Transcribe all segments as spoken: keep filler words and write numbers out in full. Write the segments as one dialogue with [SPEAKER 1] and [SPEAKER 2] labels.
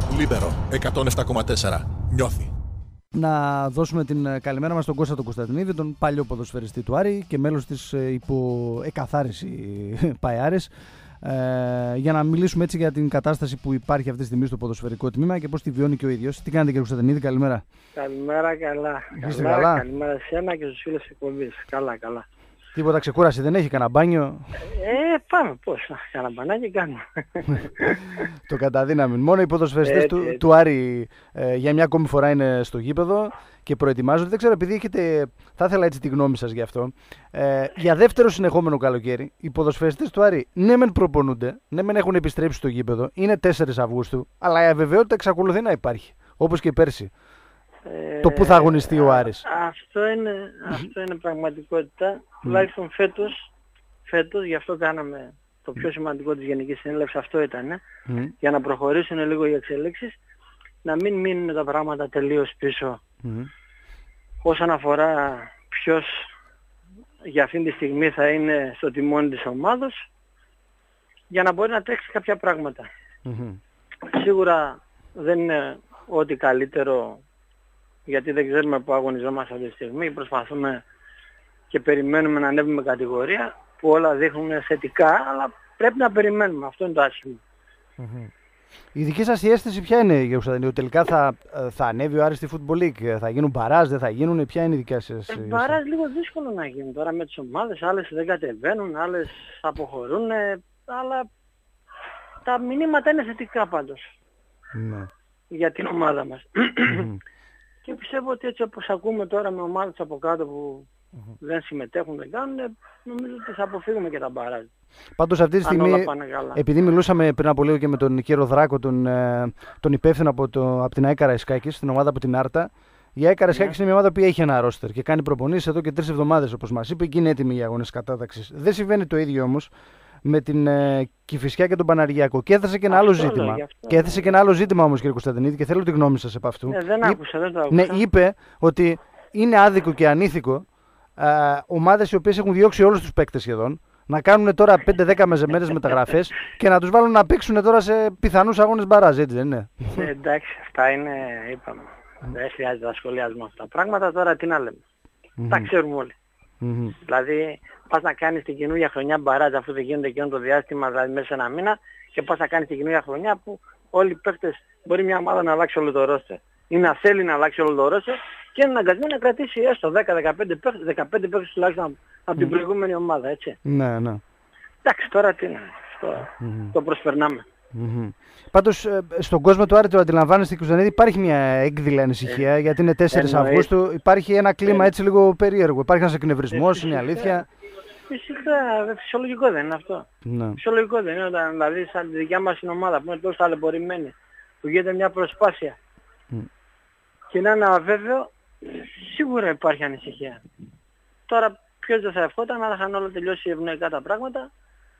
[SPEAKER 1] Λίμπερο εκατόν επτά κόμμα τέσσερα. Νιώθει.
[SPEAKER 2] Να δώσουμε την καλημέρα μας στον Κώστα τον Κωνσταντινίδη, τον παλιό ποδοσφαιριστή του Άρη και μέλος της υποεκαθάριση ΠΑΕΑΡΕΣ, ε, για να μιλήσουμε έτσι για την κατάσταση που υπάρχει αυτή τη στιγμή στο ποδοσφαιρικό τμήμα και πώς τη βιώνει και ο ίδιος. Τι κάνετε κύριε Κωνσταντινίδη, καλημέρα.
[SPEAKER 3] Καλημέρα, καλά.
[SPEAKER 2] Είστε
[SPEAKER 3] καλά,
[SPEAKER 2] καλά?
[SPEAKER 3] Καλημέρα σε εσένα και στους φίλους της εκπομπής. Καλά, καλά.
[SPEAKER 2] Τίποτα ξεκούραση δεν έχει, κανένα μπάνιο?
[SPEAKER 3] Ε, πάμε, πώς, κανένα μπανάκι κάνουμε.
[SPEAKER 2] Το καταδύναμη. Μόνο οι ποδοσφαιριστές του, του Άρη ε, για μια ακόμη φορά είναι στο γήπεδο και προετοιμάζονται. Δεν ξέρω, επειδή έχετε, θα ήθελα έτσι τη γνώμη σας γι' αυτό. Ε, για δεύτερο συνεχόμενο καλοκαίρι, οι ποδοσφαιριστές του Άρη ναι μεν προπονούνται, ναι μεν έχουν επιστρέψει στο γήπεδο, είναι τέσσερις Αυγούστου, αλλά η αβεβαιότητα εξακολουθεί να υπάρχει, όπως και πέρσι. Ε, το που θα αγωνιστεί ο Άρης.
[SPEAKER 3] Αυτό είναι, αυτό είναι πραγματικότητα. Mm. Τουλάχιστον φέτος, φέτος, γι' αυτό κάναμε το πιο σημαντικό της Γενικής Συνέλευσης, αυτό ήταν, mm. για να προχωρήσουν λίγο οι εξελίξεις, να μην μείνουν τα πράγματα τελείως πίσω. Mm. Όσον αφορά ποιος για αυτήν τη στιγμή θα είναι στο τιμόνι της ομάδος, για να μπορεί να τρέξει κάποια πράγματα. Mm-hmm. Σίγουρα δεν είναι ό,τι καλύτερο, γιατί δεν ξέρουμε που αγωνιζόμαστε αυτή τη στιγμή. Προσπαθούμε και περιμένουμε να ανέβουμε κατηγορία, που όλα δείχνουν θετικά, αλλά πρέπει να περιμένουμε. Αυτό είναι το άσχημο.
[SPEAKER 2] Mm-hmm. Η δική σας η αίσθηση ποια είναι, κύριε Κωνσταντινίδη? Τελικά θα, θα ανέβει ο Άρης στη Football League, θα γίνουν μπαράζ, δεν θα γίνουν? Ποια είναι η δική σας?
[SPEAKER 3] Ε, μπαράζ λίγο δύσκολο να γίνουν τώρα με τις ομάδες. Άλλες δεν κατεβαίνουν, άλλες αποχωρούν, αλλά τα μηνύματα είναι θετικά πάντως.
[SPEAKER 2] Ναι.
[SPEAKER 3] Για την ομάδα μας.
[SPEAKER 2] Mm-hmm.
[SPEAKER 3] Και πιστεύω ότι έτσι όπως ακούμε τώρα με ομάδες από κάτω που mm-hmm. δεν συμμετέχουν, δεν κάνουν, νομίζω ότι θα αποφύγουμε και τα μπαράζ.
[SPEAKER 2] Πάντως αυτή τη στιγμή, επειδή μιλούσαμε πριν από λίγο και με τον κύριο Δράκο, τον, τον υπεύθυνο από, το, από την ΑΕΚ Καραϊσκάκης, στην ομάδα από την Άρτα, η ΑΕΚ Καραϊσκάκης yeah. είναι μια ομάδα που έχει ένα ρόστερ και κάνει προπονήσεις εδώ και τρεις εβδομάδες, όπως μας είπε, και είναι έτοιμη για αγώνες κατάταξης. Δεν συμβαίνει το ίδιο όμως με την ε, Κηφισιά και τον Παναργιακό. Και έθεσε και ένα αυτό άλλο ζήτημα. Αυτό, και έθεσε ναι. και ένα άλλο ζήτημα όμως, κύριε Κωνσταντινίδη, και θέλω τη γνώμη σας επ' αυτού.
[SPEAKER 3] Ε, δεν άκουσα, δεν το άκουσα.
[SPEAKER 2] Ναι, είπε ότι είναι άδικο και ανήθικο ε, ομάδες οι οποίες έχουν διώξει όλους τους παίκτες σχεδόν να κάνουν τώρα πέντε δέκα μεζεμένες μεταγραφές και να τους βάλουν να παίξουν τώρα σε πιθανούς αγώνες μπαράζ, έτσι δεν είναι?
[SPEAKER 3] Ε, εντάξει, αυτά είναι, είπαμε. Δεν χρειάζεται να σχολιάζουμε αυτά τα πράγματα. Τώρα τι να λέμε. Mm-hmm. Τα ξέρουμε όλοι. Mm-hmm. Δηλαδή, πας να κάνεις την καινούργια χρονιά μπαράζ αφού δεν γίνεται εκείνο το διάστημα, δηλαδή μέσα σε ένα μήνα, και πας να κάνεις την καινούργια χρονιά που όλοι οι παίκτες, μπορεί μια ομάδα να αλλάξει όλο το ρόστερ ή να θέλει να αλλάξει όλο το ρόστερ και είναι αναγκασμένη να κρατήσει έστω δέκα με δεκαπέντε παίκτες τουλάχιστον από την προηγούμενη ομάδα, έτσι.
[SPEAKER 2] Ναι, ναι.
[SPEAKER 3] Εντάξει, τώρα τι είναι, το, mm-hmm. το προσπερνάμε.
[SPEAKER 2] Mm-hmm. Πάντως στον κόσμο του Άρη, το αντιλαμβάνεστε, κύριε Κωνσταντινίδη, υπάρχει μια έκδηλα ανησυχία, ε, γιατί είναι τέσσερις Αυγούστου, υπάρχει ένα κλίμα ε, έτσι λίγο περίεργο, υπάρχει ένας εκνευρισμός, ε, είναι αλήθεια?
[SPEAKER 3] Φυσικά, φυσιολογικό δεν είναι αυτό. Ναι. Φυσιολογικό δεν είναι, όταν δηλαδή σαν τη δικιά μας την ομάδα που είναι τόσο ταλαιπωρημένη, που γίνεται μια προσπάθεια mm. και να είναι αβέβαιο, σίγουρα υπάρχει ανησυχία. Τώρα ποιος δεν θα ευχόταν, αλλά είχαν όλα τελειώσει ευνοϊκά τα πράγματα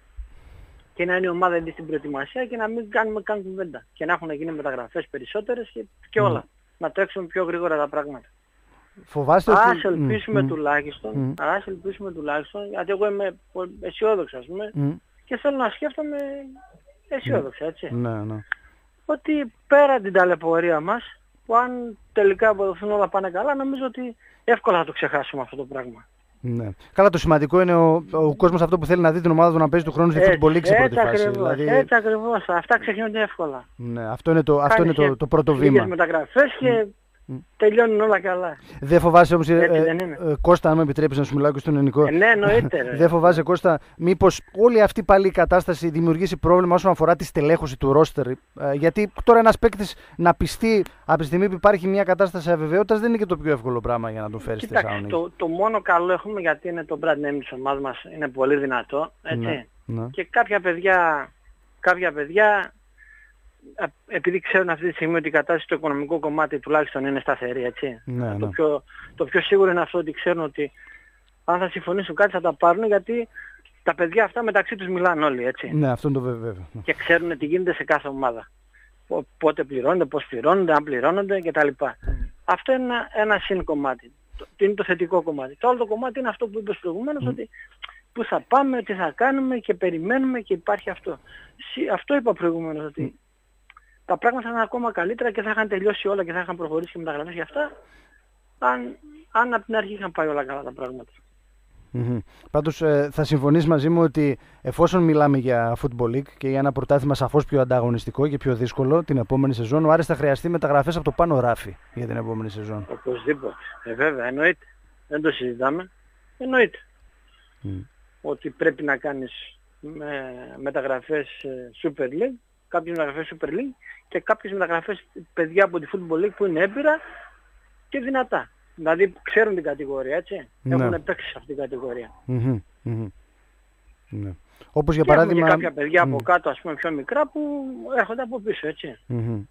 [SPEAKER 3] και να είναι η ομάδα ήδη στην προετοιμασία και να μην κάνουμε καν κουβέντα. Και να έχουν γίνει μεταγραφές περισσότερες και, και όλα. Mm. Να τρέξουν πιο γρήγορα τα πράγματα.
[SPEAKER 2] Φοβάστε
[SPEAKER 3] ας
[SPEAKER 2] ότι...
[SPEAKER 3] ελπίσουμε
[SPEAKER 2] mm.
[SPEAKER 3] τουλάχιστον, mm. ας ελπίσουμε τουλάχιστον, γιατί εγώ είμαι αισιόδοξος, ας πούμε, mm. και θέλω να σκέφτομαι αισιόδοξα, έτσι.
[SPEAKER 2] Ναι, ναι.
[SPEAKER 3] Ότι πέρα την ταλαιπωρία μας, που αν τελικά αποδοθούν όλα πάνε καλά, νομίζω ότι εύκολα θα το ξεχάσουμε αυτό το πράγμα.
[SPEAKER 2] Ναι. Καλά, το σημαντικό είναι ο, ο κόσμος αυτό που θέλει να δει την ομάδα του να παίζει του χρόνου στη Football League σε πρώτη φάση.
[SPEAKER 3] Ακριβώς, δηλαδή... Έτσι ακριβώς, αυτά ξεκινούνται εύκολα.
[SPEAKER 2] Ναι, αυτό είναι το, αυτό είναι το, το πρώτο βήμα.
[SPEAKER 3] Μεταγραφές και mm. τελειώνουν όλα καλά.
[SPEAKER 2] Δεν φοβάσαι όμως, ε, ε, ε, Κώστα, αν με επιτρέπεις να σου μιλάω και στον ελληνικό.
[SPEAKER 3] Ε, ναι, εννοείται.
[SPEAKER 2] Δεν φοβάσαι, Κώστα, μήπως όλη αυτή πάλι η κατάσταση δημιουργήσει πρόβλημα όσον αφορά τη στελέχωση του ρόστερ? Ε, γιατί τώρα ένας παίκτης να πιστεί από τη στιγμή που υπάρχει μια κατάσταση αβεβαιότητας δεν είναι και το πιο εύκολο πράγμα για να τον φέρει στη Θεσσαλονίκη.
[SPEAKER 3] Το, το μόνο καλό έχουμε, γιατί είναι το brand name της ομάδας μας, είναι πολύ δυνατό, έτσι. Ναι, ναι. Και κάποια παιδιά, κάποια παιδιά επειδή ξέρουν αυτή τη στιγμή ότι η κατάσταση στο οικονομικό κομμάτι τουλάχιστον είναι σταθερή, έτσι.
[SPEAKER 2] Ναι,
[SPEAKER 3] το,
[SPEAKER 2] ναι.
[SPEAKER 3] πιο, το πιο σίγουρο είναι αυτό, ότι ξέρουν ότι αν θα συμφωνήσουν κάτι θα τα πάρουν, γιατί τα παιδιά αυτά μεταξύ τους μιλάνε όλοι, έτσι.
[SPEAKER 2] Ναι, αυτό είναι το βέβαιο.
[SPEAKER 3] Και ξέρουν τι γίνεται σε κάθε ομάδα. Πότε πληρώνονται, πώς πληρώνονται, αν πληρώνονται κτλ. Mm. Αυτό είναι ένα, ένα συν κομμάτι. Το, είναι το θετικό κομμάτι. Το άλλο το κομμάτι είναι αυτό που είπες προηγουμένως, mm. ότι πού θα πάμε, τι θα κάνουμε και περιμένουμε και υπάρχει αυτό. Αυτό είπα προηγουμένως, ότι τα πράγματα θα ήταν ακόμα καλύτερα και θα είχαν τελειώσει όλα και θα είχαν προχωρήσει και μεταγραφές για αυτά, αν, αν από την αρχή είχαν πάει όλα καλά τα πράγματα.
[SPEAKER 2] Mm-hmm. Πάντως ε, θα συμφωνείς μαζί μου ότι εφόσον μιλάμε για Football League και για ένα πρωτάθλημα σαφώς πιο ανταγωνιστικό και πιο δύσκολο την επόμενη σεζόν, ο Άρης θα χρειαστεί μεταγραφές από το πάνω ράφι για την επόμενη σεζόν.
[SPEAKER 3] Οπωσδήποτε. Ε, βέβαια, εννοείται. Δεν το συζητάμε. Εννοείται. Mm. Ότι πρέπει να κάνεις με, μεταγραφές Super League, κάποιες μεταγραφές Super League και κάποιες μεταγραφές παιδιά από τη Football League που είναι έμπειρα και δυνατά. Δηλαδή ξέρουν την κατηγορία, έτσι. Ναι. Έχουν παίξει σε αυτήν την κατηγορία.
[SPEAKER 2] Mm-hmm. Mm-hmm. Ναι. Όπως για
[SPEAKER 3] και
[SPEAKER 2] παράδειγμα...
[SPEAKER 3] και κάποια παιδιά mm. από κάτω, ας πούμε, πιο μικρά που έρχονται από πίσω, έτσι.
[SPEAKER 2] Mm-hmm.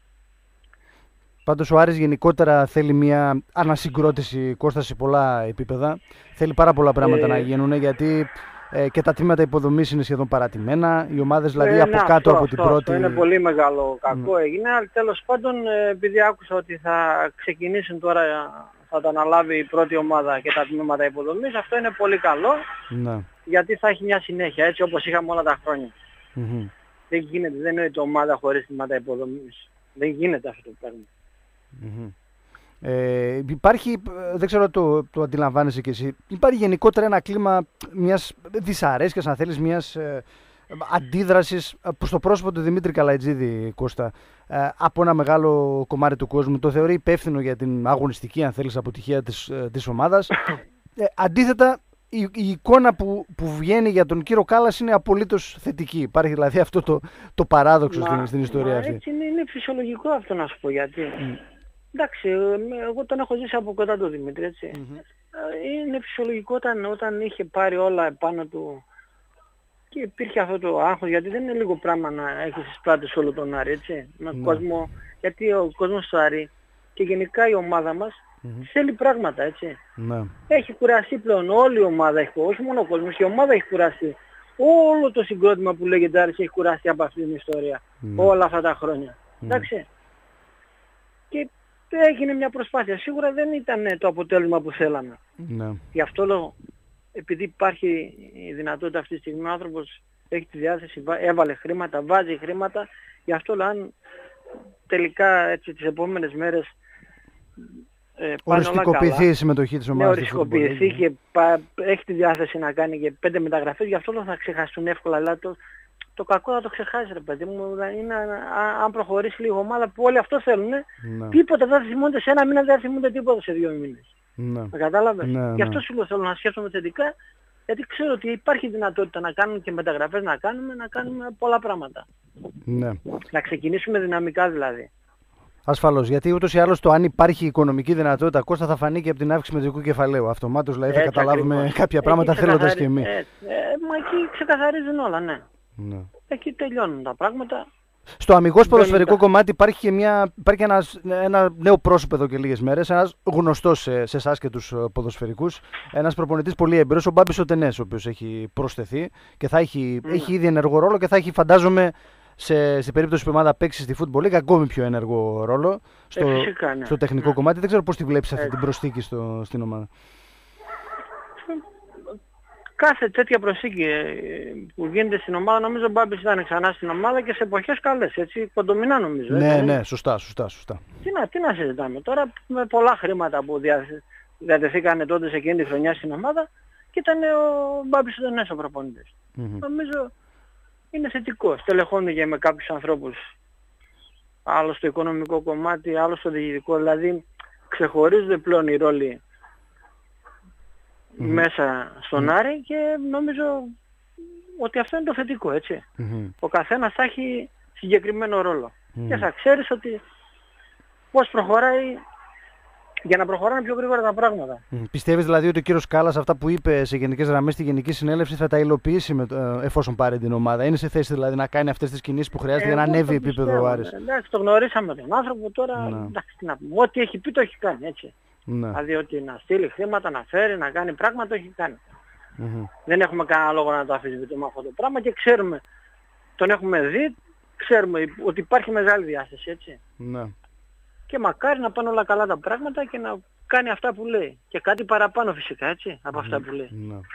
[SPEAKER 2] Πάντως ο Άρης γενικότερα θέλει μια ανασυγκρότηση, Κώστα, σε πολλά επίπεδα. Θέλει πάρα πολλά πράγματα ε... να γίνουν, γιατί ε, και τα τμήματα υποδομής είναι σχεδόν παρατημένα. Οι ομάδες δηλαδή ε, από
[SPEAKER 3] να,
[SPEAKER 2] κάτω
[SPEAKER 3] αυτό,
[SPEAKER 2] από
[SPEAKER 3] αυτό,
[SPEAKER 2] την πρώτη...
[SPEAKER 3] Αυτό είναι πολύ μεγάλο κακό mm. έγινε, αλλά τέλος πάντων επειδή άκουσα ότι θα ξεκινήσουν τώρα, θα τα αναλάβει η πρώτη ομάδα και τα τμήματα υποδομής, αυτό είναι πολύ καλό, mm. γιατί θα έχει μια συνέχεια, έτσι όπως είχαμε όλα τα χρόνια. Mm-hmm. Δεν γίνεται, δεν είναι η ομάδα χωρίς τμήματα υποδομής. Δεν γίνεται αυτό το πράγμα.
[SPEAKER 2] Mm-hmm. Ε, υπάρχει, δεν ξέρω το, το αντιλαμβάνεσαι κι εσύ, υπάρχει γενικότερα ένα κλίμα μιας δυσαρέσκειας, αν θέλεις, μιας ε, αντίδρασης προς το πρόσωπο του Δημήτρη Καλαϊτζίδη, Κώστα, ε, από ένα μεγάλο κομμάτι του κόσμου. Το θεωρεί υπεύθυνο για την αγωνιστική, αν θέλεις, αποτυχία της, ε, της ομάδας. Ε, αντίθετα, η, η εικόνα που, που βγαίνει για τον κύριο Κάλλας είναι απολύτως θετική. Υπάρχει δηλαδή αυτό το, το παράδοξο μα, στην, στην ιστορία
[SPEAKER 3] μα,
[SPEAKER 2] αυτή.
[SPEAKER 3] Έτσι είναι, είναι φυσιολογικό αυτό να σου πω, γιατί... Mm. Εντάξει, εγώ τον έχω ζήσει από κοντά τον Δημήτρη, έτσι. Mm-hmm. Είναι φυσιολογικό όταν, όταν είχε πάρει όλα επάνω του και υπήρχε αυτό το άγχος, γιατί δεν είναι λίγο πράγμα να έχει στις πλάτες όλο τον Άρη, έτσι. Με mm-hmm. κόσμο, γιατί ο κόσμος του Άρη και γενικά η ομάδα μας mm-hmm. θέλει πράγματα, έτσι. Mm-hmm. Έχει κουραστεί πλέον, όλη η ομάδα έχει, όχι μόνο ο κόσμος, η ομάδα έχει κουραστεί. Όλο το συγκρότημα που λέγεται Άρης έχει κουραστεί από αυτή την ιστορία, mm-hmm. όλα αυτά τα χρόνια. Mm-hmm. Εντάξει. Και έγινε μια προσπάθεια. Σίγουρα δεν ήταν το αποτέλεσμα που θέλαμε. Ναι. Γι' αυτό λέω, επειδή υπάρχει η δυνατότητα αυτή τη στιγμή, ο άνθρωπος έχει τη διάθεση, έβαλε χρήματα, βάζει χρήματα. Γι' αυτό λέω, αν τελικά έτσι τις επόμενες μέρες ε,
[SPEAKER 2] οριστικοποιηθεί η συμμετοχή της ομάδας.
[SPEAKER 3] Ναι, οριστικοποιηθεί και πα, έχει τη διάθεση να κάνει και πέντε μεταγραφές, γι' αυτό λέω θα ξεχαστούν εύκολα. Αλλά το, το κακό θα το ξεχάσει, ρε παιδί μου. Είναι αν προχωρήσει λίγο ομάδα που όλοι αυτό θέλουν, ναι. Τίποτα δεν θα θυμούνται σε ένα μήνα, δεν θα θυμούνται τίποτα σε δύο μήνες. Ναι. Κατάλαβες. Ναι, ναι. Γι' αυτό σου λέω, θέλω να σκέφτομαι θετικά, γιατί ξέρω ότι υπάρχει δυνατότητα να κάνουμε και μεταγραφές, να κάνουμε, να κάνουμε πολλά πράγματα. Ναι. Να ξεκινήσουμε δυναμικά δηλαδή.
[SPEAKER 2] Ασφαλώς, γιατί ούτως ή άλλως το αν υπάρχει οικονομική δυνατότητα, Κώστα, θα φανεί και από την αύξηση μετρικού κεφαλαίου. Αυτομάτως δηλαδή θα έτσι, καταλάβουμε ακριβώς. Κάποια πράγματα θέλοντας και εμείς.
[SPEAKER 3] Ε, ε, μα εκεί ξεκαθαρίζουν όλα, ναι. Ναι. Εκεί τελειώνουν τα πράγματα.
[SPEAKER 2] Στο αμιγώς ποδοσφαιρικό τα... κομμάτι υπάρχει και μια, υπάρχει ένας, ένα νέο πρόσωπο εδώ και λίγες μέρες, ένας γνωστός σε, σε εσάς και τους ποδοσφαιρικούς, ένας προπονητής πολύ έμπειρος, ο Μπάμπης ο Τενές, ο οποίος έχει προσθεθεί και θα έχει, mm. έχει ήδη ενεργό ρόλο και θα έχει, φαντάζομαι, σε, σε περίπτωση που η ομάδα παίξει στη Football League ακόμη πιο ενεργό ρόλο στο, ε, φυσικά, ναι. στο τεχνικό ναι. κομμάτι. Δεν ξέρω πώς τη βλέπεις αυτή ε. την προσθήκη στο, στην ομάδα.
[SPEAKER 3] Κάθε τέτοια προσήκη που γίνεται στην ομάδα, νομίζω ο Μπάμπης ήταν ξανά στην ομάδα και σε εποχές καλές, έτσι, κοντομινά νομίζω.
[SPEAKER 2] Ναι,
[SPEAKER 3] έτσι,
[SPEAKER 2] ναι, σωστά, σωστά, σωστά.
[SPEAKER 3] Τι να, τι να συζητάμε τώρα, με πολλά χρήματα που διατεθήκανε τότε σε εκείνη τη χρονιά στην ομάδα και ήταν ο Μπάμπης ο νέος ο προπονητής. Mm-hmm. Νομίζω είναι θετικό, στελεχώνει με κάποιους ανθρώπους, άλλο στο οικονομικό κομμάτι, άλλο στο διοικητικό, δηλαδή ξεχωρίζονται πλέον οι ρόλοι Mm-hmm. μέσα στον mm-hmm. Άρη και νομίζω ότι αυτό είναι το θετικό, έτσι. Mm-hmm. Ο καθένας θα έχει συγκεκριμένο ρόλο mm-hmm. και θα ξέρεις ότι πώς προχωράει για να προχωράνε πιο γρήγορα τα πράγματα.
[SPEAKER 2] Mm. Πιστεύεις δηλαδή ότι ο κύριος Κάλλας αυτά που είπε σε γενικές γραμμές στη Γενική Συνέλευση θα τα υλοποιήσει με, εφόσον πάρει την ομάδα? Είναι σε θέση δηλαδή να κάνει αυτές τις κινήσεις που χρειάζεται ε, για να ανέβει επίπεδο ο Άρης?
[SPEAKER 3] Εντάξει, το γνωρίσαμε τον άνθρωπο τώρα, ναι. εντάξει, να πούμε, ό,τι έχει πει το έχει κάνει, έτσι. Ναι. Δηλαδή ότι να στείλει χρήματα, να φέρει, να κάνει πράγματα, το έχει κάνει. Mm-hmm. Δεν έχουμε κανένα λόγο να το αφισβητούμε αυτό το πράγμα και ξέρουμε, τον έχουμε δει, ξέρουμε ότι υπάρχει μεγάλη διάσταση, έτσι. Ναι. Και μακάρι να πάνε όλα καλά τα πράγματα και να κάνει αυτά που λέει. Και κάτι παραπάνω φυσικά, έτσι, από mm-hmm. αυτά που λέει. Ναι.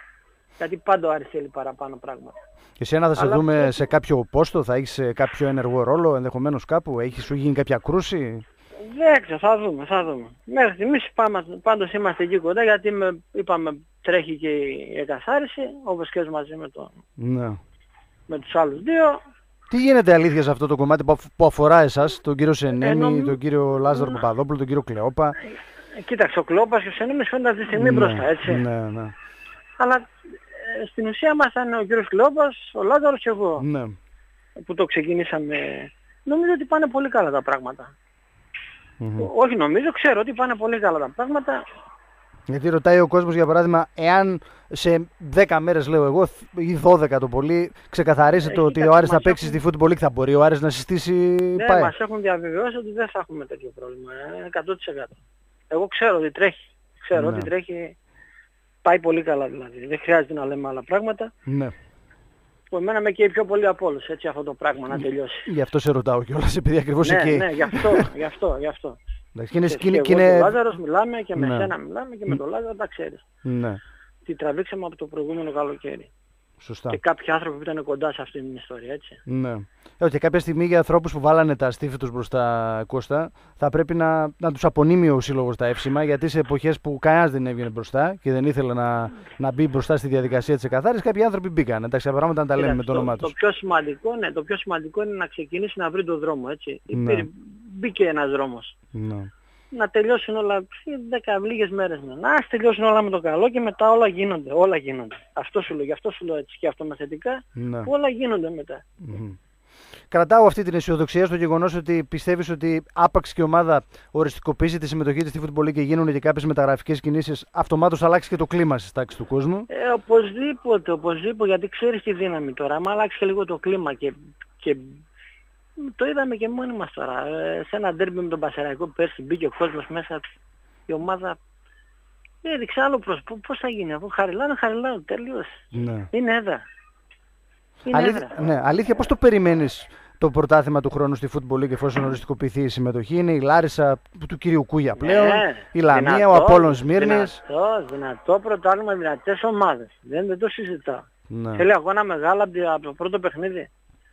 [SPEAKER 3] Γιατί πάντα ο Άρης θέλει παραπάνω πράγματα.
[SPEAKER 2] Και εσένα θα σε
[SPEAKER 3] Αλλά
[SPEAKER 2] δούμε
[SPEAKER 3] πρέπει...
[SPEAKER 2] σε κάποιο πόστο, θα έχεις κάποιο ενεργό ρόλο ενδεχομένως κάπου, έχει σου γίνει κάποια κρούση?
[SPEAKER 3] Δεν ξέρω, θα δούμε, θα δούμε. Μέχρι στιγμής πάντως είμαστε εκεί κοντά, γιατί με, είπαμε τρέχει και η εκαθάριση, όπως και μαζί με, το,
[SPEAKER 2] ναι.
[SPEAKER 3] με τους άλλους δύο.
[SPEAKER 2] Τι γίνεται αλήθεια σε αυτό το κομμάτι που αφορά εσάς, τον κύριο Σενέμι, ε, νομ... τον κύριο Λάζαρο
[SPEAKER 3] ναι.
[SPEAKER 2] Παπαδόπουλο, τον κύριο Κλεόπα?
[SPEAKER 3] Ε, κοίταξε, ο Κλεόπας και ο Σενέμις φαίνεται αυτή τη στιγμή
[SPEAKER 2] ναι,
[SPEAKER 3] μπροστά, έτσι.
[SPEAKER 2] Ναι, ναι.
[SPEAKER 3] Αλλά ε, στην ουσία μας ήταν ο κύριος Κλεόπας, ο Λάζαρος και εγώ.
[SPEAKER 2] Ναι.
[SPEAKER 3] Που το ξεκινήσαμε. Νομίζω ότι πάνε πολύ καλά τα πράγματα.
[SPEAKER 2] Mm-hmm.
[SPEAKER 3] Όχι νομίζω, ξέρω ότι πάνε πολύ καλά τα πράγματα.
[SPEAKER 2] Γιατί ρωτάει ο κόσμος, για παράδειγμα, εάν σε δέκα μέρες, λέω εγώ, ή δώδεκα το πολύ, ξεκαθαρίσει το ότι ο Άρης θα παίξει έχουν... στη Football League, θα μπορεί ο Άρης να συστήσει?
[SPEAKER 3] Ναι, πάει. Μας έχουν διαβεβαιώσει ότι δεν θα έχουμε τέτοιο πρόβλημα. εκατό τοις εκατό. Εγώ ξέρω ότι τρέχει. Ξέρω ναι. ότι τρέχει. Πάει πολύ καλά δηλαδή. Δεν χρειάζεται να λέμε άλλα πράγματα.
[SPEAKER 2] Ναι.
[SPEAKER 3] Που εμένα με καίει πιο πολύ από όλους, έτσι, αυτό το πράγμα να τελειώσει.
[SPEAKER 2] Γι' αυτό σε ρωτάω κιόλας, επειδή ακριβώς
[SPEAKER 3] ναι,
[SPEAKER 2] εκεί.
[SPEAKER 3] Ναι, γι' αυτό, γι' αυτό, γι' αυτό.
[SPEAKER 2] Και είναι,
[SPEAKER 3] και,
[SPEAKER 2] και,
[SPEAKER 3] και,
[SPEAKER 2] και
[SPEAKER 3] εγώ
[SPEAKER 2] είναι...
[SPEAKER 3] και ο Λάζαρος μιλάμε και με
[SPEAKER 2] ναι.
[SPEAKER 3] σένα μιλάμε και με τον Λάζαρο τα ξέρεις.
[SPEAKER 2] Ναι.
[SPEAKER 3] Τι τραβήξαμε από το προηγούμενο καλοκαίρι.
[SPEAKER 2] Σωστά.
[SPEAKER 3] Και κάποιοι άνθρωποι που ήταν κοντά σε αυτήν την ιστορία, έτσι.
[SPEAKER 2] Ναι. Ε, και κάποια στιγμή για ανθρώπους που βάλανε τα στήφη τους μπροστά, Κώστα, θα πρέπει να, να τους απονείμει ο σύλλογος τα εύσημα, γιατί σε εποχές που κανένας δεν έβγαινε μπροστά και δεν ήθελε να, να μπει μπροστά στη διαδικασία της εκαθάρισης, κάποιοι άνθρωποι μπήκαν. Εντάξει, τα πράγματα να τα λέμε με το όνομά τους.
[SPEAKER 3] Το πιο σημαντικό, ναι, το πιο σημαντικό είναι να ξεκινήσει να βρει τον δρόμο, έτσι. Ναι. Υπήρ, μπήκε ένας δρόμος.
[SPEAKER 2] Ναι.
[SPEAKER 3] Να τελειώσουν όλα, δέκα λίγες μέρες ναι. Να τελειώσουν όλα με το καλό και μετά όλα γίνονται, όλα γίνονται. Αυτό σου λέω, γι' αυτό σου λέω έτσι και αυτομαθητικά, ναι. Όλα γίνονται μετά.
[SPEAKER 2] Mm-hmm. Κρατάω αυτή την αισιοδοξία στο γεγονός ότι πιστεύεις ότι άπαξ και η ομάδα οριστικοποιήσει τη συμμετοχή της στη Football League και γίνουν και κάποιες μεταγραφικές κινήσεις, αυτομάτως αλλάξει και το κλίμα στις τάξεις του κόσμου?
[SPEAKER 3] Ε, οπωσδήποτε, οπωσδήποτε, γιατί ξέρεις τη δύναμη τώρα. Αν αλλάξει και λίγο το κλίμα και, και το είδαμε και μόνοι μας τώρα. Ε, σε ένα ντέρμπι με τον Πασεραϊκό πέρσι μπήκε ο κόσμος μέσα, η ομάδα έδειξε άλλο πρόσωπο. Πώς θα γίνει, αφού χαριλάνε, χαριλάνε, τελείως. Ναι. Είναι έδρα. Είναι
[SPEAKER 2] αλήθεια, έδρα. Ναι, αλήθεια, πώς το περιμένεις το πρωτάθλημα του χρόνου στη Football League εφόσον οριστικοποιηθεί η συμμετοχή? Είναι η Λάρισα του κυρίου Κούγια πλέον, ναι, η Λαμία, δυνατό, ο Απόλλων Σμύρνης.
[SPEAKER 3] Δυνατό, δυνατό πρωτάθλημα, δυνατές ομάδες. Δεν, δεν το συζητάω. Ναι. Θέλει αγώνα μεγάλα από το πρώτο παιχνίδι.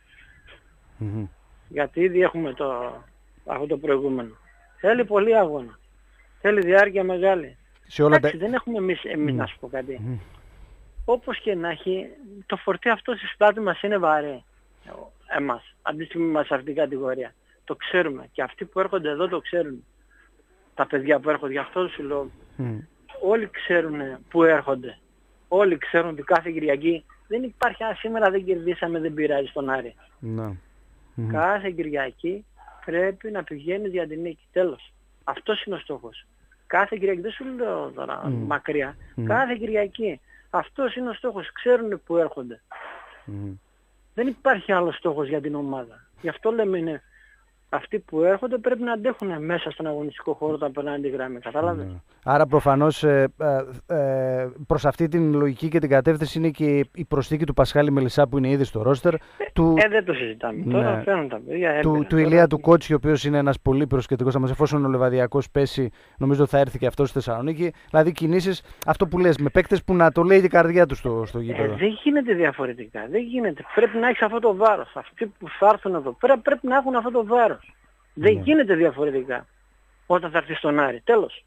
[SPEAKER 3] Mm-hmm. Γιατί ήδη έχουμε το, αυτό το προηγούμενο. Θέλει πολύ αγώνα. Θέλει διάρκεια μεγάλη. Σε όλα Εντάξει, τα... δεν έχουμε εμείς, εμείς mm. να σου πω κάτι. Mm. Όπως και να έχει, το φορτίο αυτό στη πλάτη μας είναι βαρύ. Εμάς, από τη στιγμή μας σε αυτήν την κατηγορία. Το ξέρουμε. Και αυτοί που έρχονται εδώ το ξέρουν. Τα παιδιά που έρχονται, γι' αυτό σου λέω. Mm. Όλοι ξέρουν που έρχονται. Όλοι ξέρουν ότι κάθε Κυριακή δεν υπάρχει, α, σήμερα δεν κερδίσαμε, δεν πειράζει στον Άρη. No. Mm-hmm. Κάθε Κυριακή πρέπει να πηγαίνεις για την νίκη. Τέλος. Αυτός είναι ο στόχος. Κάθε Κυριακή, δεν σου λέω τώρα mm. μακριά. Mm. Κάθε Κυριακή. Αυτός είναι ο στόχος. Ξέρουν που έρχονται. Mm. Δεν υπάρχει άλλος στόχος για την ομάδα. Γι' αυτό λέμε είναι αυτοί που έρχονται πρέπει να αντέχουν μέσα στον αγωνιστικό χώρο όταν περνάνε τη γραμμή. Κατάλαβες. Mm.
[SPEAKER 2] Άρα προφανώς ε, ε, ε, προς αυτή την λογική και την κατεύθυνση είναι και η προσθήκη του Πασχάλη Μελισσά που είναι ήδη στο ρόστερ. Ε,
[SPEAKER 3] του... ε δεν το συζητάμε. Ναι. Τώρα φαίνουν τα παιδιά.
[SPEAKER 2] Του, του Ηλία του Κότσι, ο οποίος είναι ένας πολύ προσκλητικός θα μας, εφόσον ο Λεβαδιακός πέσει, νομίζω θα έρθει και αυτός στη Θεσσαλονίκη. Δηλαδή κινήσεις, αυτό που λες, με παίκτες που να το λέει η καρδιά του στο, στο γήπεδο.
[SPEAKER 3] Ε, δεν γίνεται διαφορετικά. Δεν γίνεται. Πρέπει να έχεις αυτό το βάρος. Αυτοί που θα έρθουν εδώ πέρα πρέπει να έχουν αυτό το βάρος. Δεν ναι. γίνεται διαφορετικά όταν θα έρθει στον Άρη. Τέλος.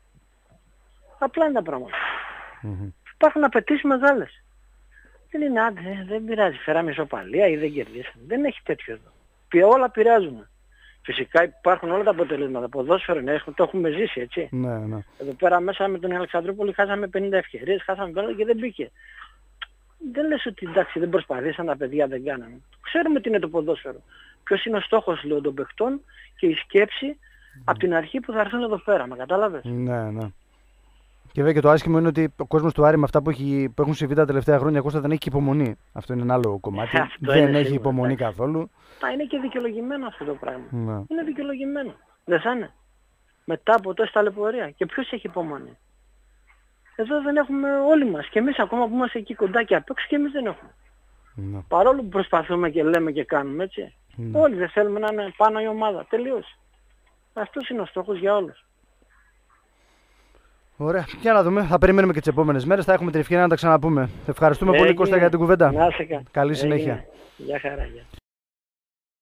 [SPEAKER 3] Απλά είναι τα πράγματα. Mm-hmm. Υπάρχουν απαιτήσεις μεγάλες. Δεν είναι άντε, δεν πειράζει. Φέραμε ισοπαλία ή δεν κερδίσαμε. Δεν έχει τέτοιο εδώ. Όλα πειράζουν. Φυσικά υπάρχουν όλα τα αποτελέσματα. Ποδόσφαιρο είναι, το έχουμε ζήσει, έτσι.
[SPEAKER 2] Ναι, ναι.
[SPEAKER 3] Εδώ πέρα μέσα με τον Αλεξανδρούπολη χάσαμε πενήντα ευκαιρίες, χάσαμε πενήντα και δεν μπήκε. Δεν λες ότι εντάξει δεν προσπαθήσαν τα παιδιά, δεν κάνανε. Ξέρουμε τι είναι το ποδόσφαιρο. Ποιος είναι ο στόχος λέω των παιχτών και η σκέψη mm. από την αρχή που θα έρθουν εδώ πέρα. Μα κατάλαβες.
[SPEAKER 2] Ναι, ναι. Και βέβαια και το άσχημο είναι ότι ο κόσμος του Άρη με αυτά που, έχει, που έχουν συμβεί τα τελευταία χρόνια Κώστα δεν έχει και υπομονή. Αυτό είναι ένα άλλο κομμάτι. Δεν έχει σίγουρα, υπομονή εντάξει. καθόλου.
[SPEAKER 3] Μα είναι και δικαιολογημένο αυτό το πράγμα.
[SPEAKER 2] Ναι.
[SPEAKER 3] Είναι δικαιολογημένο. Δεν θα είναι. Μετά από τόση ταλαιπωρία. Και ποιος έχει υπομονή. Εδώ δεν έχουμε όλοι μας. Και εμείς ακόμα που είμαστε εκεί κοντά και απ' έξω και εμείς δεν έχουμε. Ναι. Παρόλο που προσπαθούμε και λέμε και κάνουμε έτσι. Ναι. Όλοι δεν θέλουμε να είναι πάνω η ομάδα. Τελείως. Αυτός είναι ο στόχος για όλους.
[SPEAKER 2] Ωραία. Για να δούμε. Θα περιμένουμε και τις επόμενες μέρες. Θα έχουμε την ευκαιρία να τα ξαναπούμε. Ευχαριστούμε Έγινε. πολύ, Κώστα, για την κουβέντα.
[SPEAKER 3] Να σε καλά.
[SPEAKER 2] Καλή συνέχεια.
[SPEAKER 3] Γεια χαρά. Γεια.